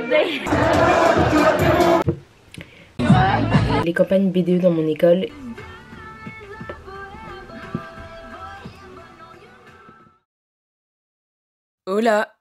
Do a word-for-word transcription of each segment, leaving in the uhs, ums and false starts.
birthday. Les campagnes B D E dans mon école. Hola.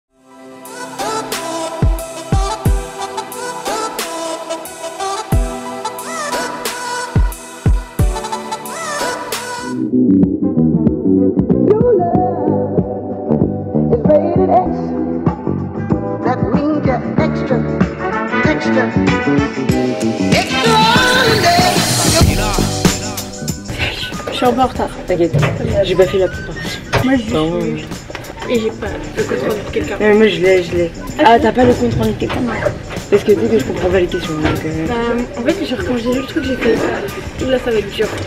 Je suis un peu en retard. T'inquiète, j'ai pas fait la préparation. Moi je non. Et j'ai pas le compte rendu de quelqu'un. Non mais moi je l'ai, je l'ai. Ah t'as pas le compte rendu de quelqu'un? Parce que tu sais que je comprends pas les questions. Donc, euh... euh, en fait genre quand j'ai lu le truc j'ai fait là ça va être dur.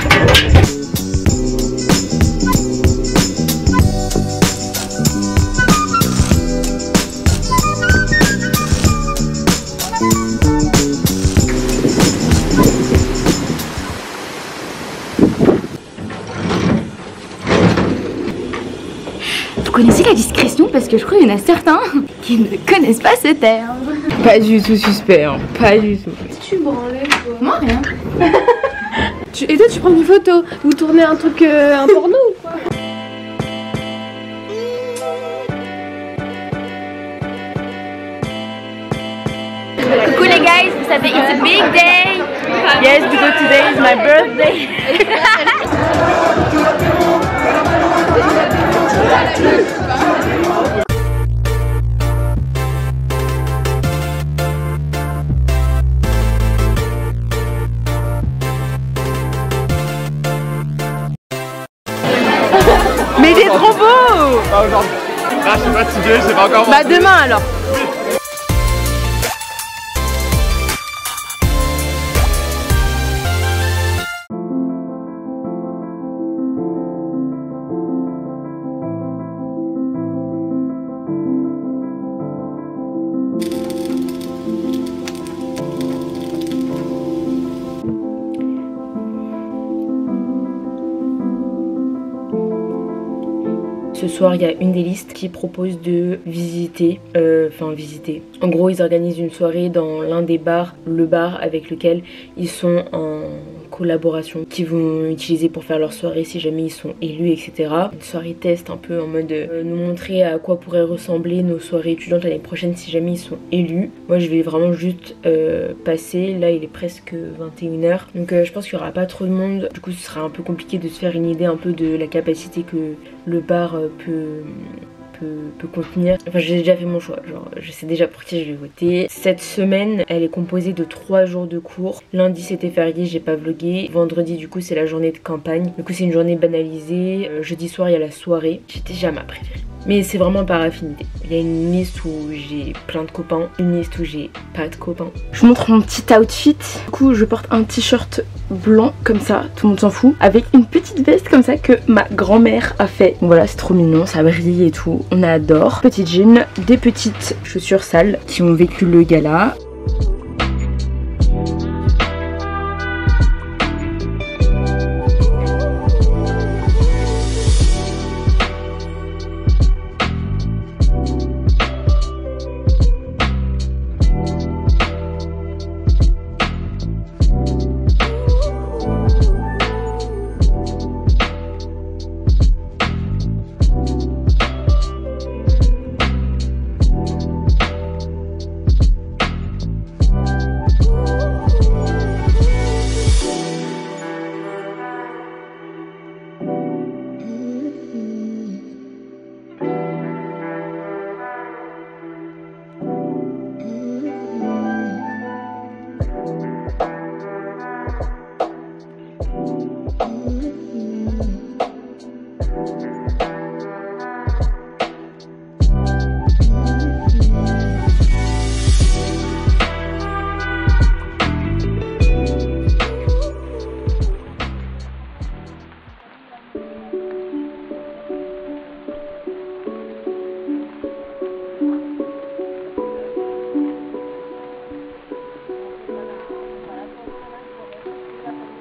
Vous connaissez la discrétion parce que je crois qu'il y en a certains qui ne connaissent pas ce terme. Pas du tout suspect, hein. Pas du tout. Tu branlais quoi? Moi rien. tu... Et toi tu prends des photos? Vous tournez un truc, euh, un porno ou quoi? Coucou les guys, vous savez it's a big day. Yes, because today is my birthday. Mais t'es trop beau! Pas aujourd'hui. Là, je suis fatigué, je sais pas encore. Bah demain alors. Ce soir, il y a une des listes qui propose de visiter, euh, enfin visiter. En gros, ils organisent une soirée dans l'un des bars, le bar avec lequel ils sont en collaboration, qu'ils vont utiliser pour faire leur soirée si jamais ils sont élus, et cetera. Une soirée test un peu en mode euh, nous montrer à quoi pourraient ressembler nos soirées étudiantes l'année prochaine si jamais ils sont élus. Moi, je vais vraiment juste euh, passer. Là, il est presque vingt et une heures. Donc, euh, je pense qu'il n'y aura pas trop de monde. Du coup, ce sera un peu compliqué de se faire une idée un peu de la capacité que le bar euh, peut, peut, peut contenir. Enfin, j'ai déjà fait mon choix, genre je sais déjà pour qui je vais voter. Cette semaine, elle est composée de trois jours de cours. Lundi c'était férié, j'ai pas vlogué. Vendredi du coup c'est la journée de campagne. Du coup c'est une journée banalisée. Euh, jeudi soir il y a la soirée. J'ai déjà ma préférée. Mais c'est vraiment par affinité. Il y a une liste où j'ai plein de copains, une liste où j'ai pas de copains. Je vous montre mon petit outfit. Du coup, je porte un t-shirt blanc comme ça, tout le monde s'en fout, avec une petite veste comme ça que ma grand-mère a fait. Donc voilà, c'est trop mignon, ça brille et tout, on adore. Petit jean, des petites chaussures sales qui ont vécu le gala.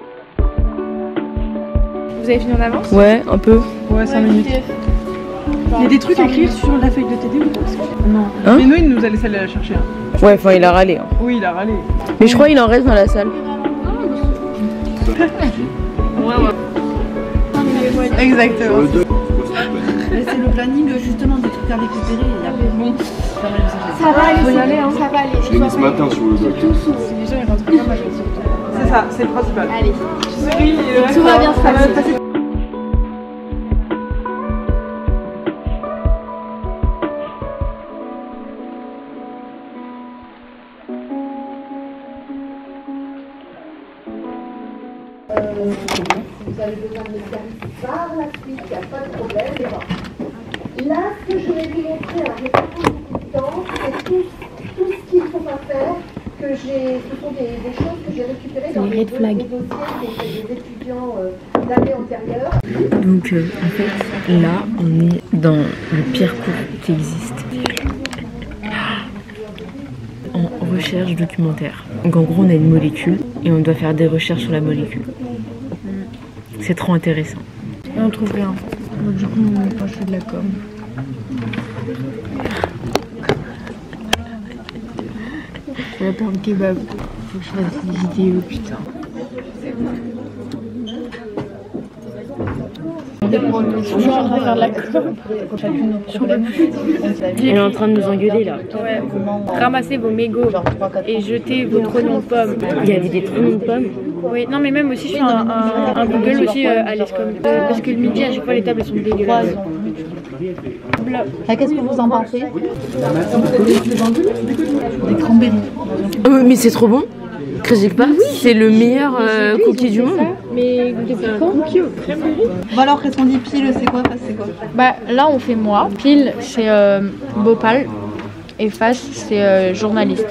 Vous avez fini en avance? Ouais, un peu. Ouais, cinq minutes. Il y a des trucs à écrire sur la feuille de T D ou pas? Non. Hein? Mais nous, il nous a laissé aller la chercher. Hein. Ouais, enfin il a râlé. Hein. Oui, il a râlé. Mais je crois qu'il en reste dans la salle. Ouais, ouais. Exactement. C'est le planning justement des trucs à récupérer. Et après, bon, Ça va aller, y aller, hein. Ça va aller. Je l'ai mis ce matin sur le doc. Les gens, ils rentrent pas mal. C'est ça, c'est le principal. Allez. Tu souris et le reste, Tout va bien se passer. Vous avez besoin de mes services par la suite, il n'y a pas de problème. Mais bon. Là, ce que je vais vous montrer, alors je n'ai pas beaucoup de temps, c'est tout, tout ce qu'il ne faut pas faire, que j'ai, ce sont des, des choses que j'ai récupérées dans les, les dossiers des, des étudiants euh, d'année antérieure. Donc euh, en fait, là, on est dans le pire cours qui existe. En recherche documentaire. Donc en gros, on a une molécule et on doit faire des recherches sur la molécule. C'est trop intéressant. Et on trouve rien. Donc du coup, moi je fais de la com. Je vais faire un kebab. Faut que je fasse des vidéos, putain. Toujours en train de faire de la com. Elle est en train de nous engueuler là. Ouais. Ramassez vos mégots et jetez vos trognons de pommes. Il y avait des trognons de pommes. Oui, non mais même aussi je fais un, un, un Google aussi euh, à l'Escom. Euh, parce que le midi à chaque fois les tables elles sont dégueulasses. Ah, qu'est-ce que vous en pensez? Des cranberries. Oh, mais c'est trop bon. Critique pas, c'est le meilleur euh, cookie du monde. Mais c'est un cookie au cranberry. Bon alors, qu'est-ce qu'on dit? Pile, c'est quoi? Face, c'est quoi? Bah là on fait moi. Pile c'est euh, Bhopal et Face c'est euh, journaliste.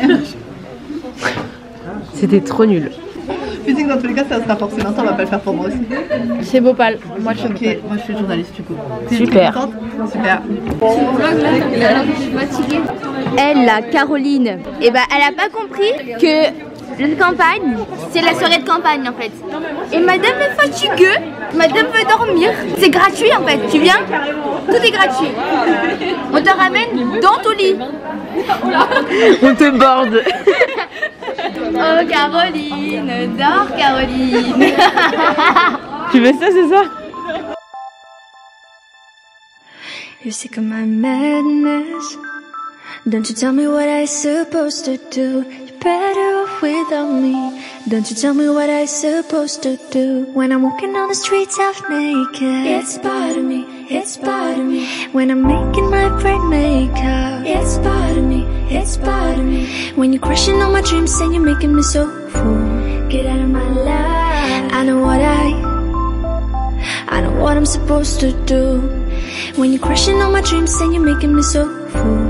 C'était trop nul. Tu sais que dans tous les cas, ça sera forcément ça, on va pas le faire pour moi aussi. C'est Bhopal. Moi je suis Ok, Bhopal. moi je suis journaliste du coup. Super. Super. Elle, la Caroline, et bah elle a pas compris que la campagne, c'est la soirée de campagne en fait. Et madame est fatiguée, madame veut dormir. C'est gratuit en fait, tu viens, tout est gratuit. On te ramène dans ton lit. On te borde. Oh Caroline, dors Caroline. Tu veux ça, c'est ça? You're sick of my madness. Don't you tell me what I supposed to do. You're better off without me. Don't you tell me what I supposed to do. When I'm walking on the streets half naked, it's part of me, it's part of me. When I'm making my bright makeup, it's part of me, it's part of me. When you're crushing on my dreams and you're making me so full, get out of my life. I know what I, I know what I'm supposed to do. When you're crushing on my dreams and you're making me so full,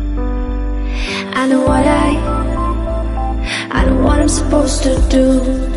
I know what I, I know what I'm supposed to do.